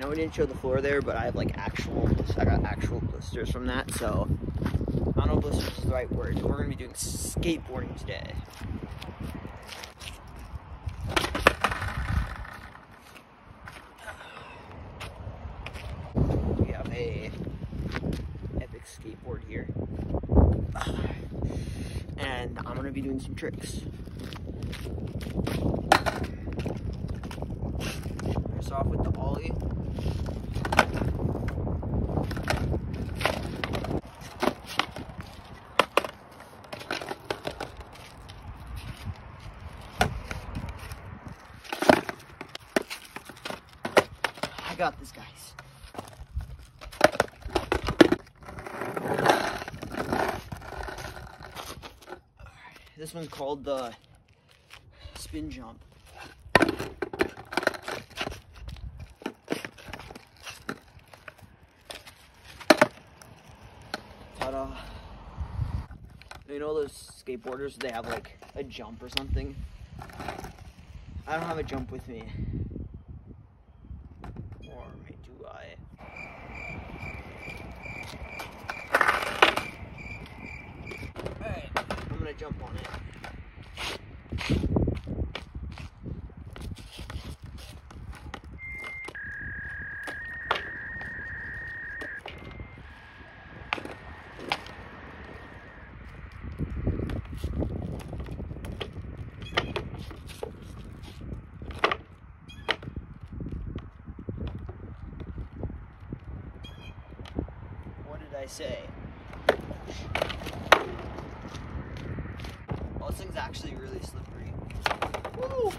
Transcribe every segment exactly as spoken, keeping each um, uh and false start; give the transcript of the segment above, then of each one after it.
know we didn't show the floor there, but I have like actual, I got actual blisters from that, so I don't know if blisters is the right word. We're gonna be doing skateboarding today. We have a epic skateboard here. And I'm gonna be doing some tricks. First off with the ollie. I got this, guys. This one's called the spin jump. Ta-da. You know those skateboarders, they have like a jump or something? I don't have a jump with me. Or do I? Alright, I'm gonna jump on it. What did I say? Oh, this thing's actually really slippery. Woo!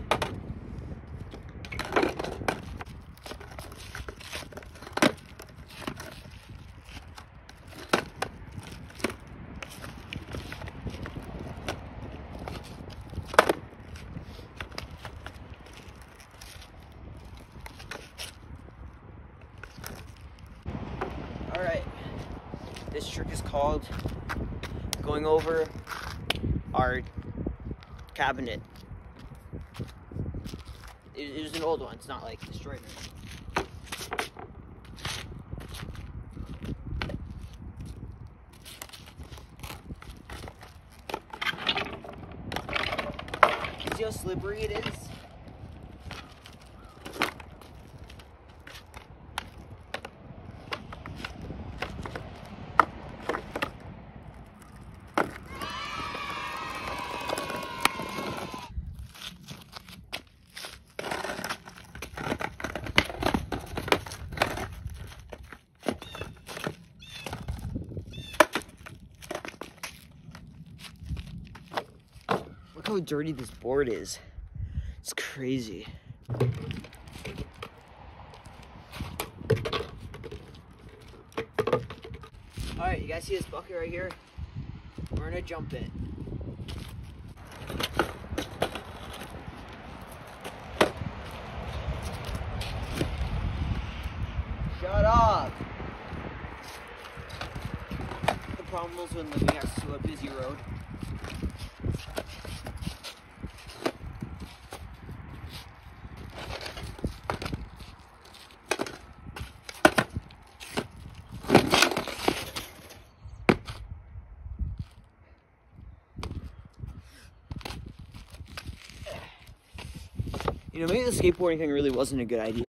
Alright, this trick is called going over our cabinet. It, it was an old one, it's not like destroyed or anything. See how slippery it is? Look how dirty this board is. It's crazy. Alright, you guys see this bucket right here? We're gonna jump in. Shut up! The problem was when living next to a busy road. You know, maybe the skateboarding thing really wasn't a good idea.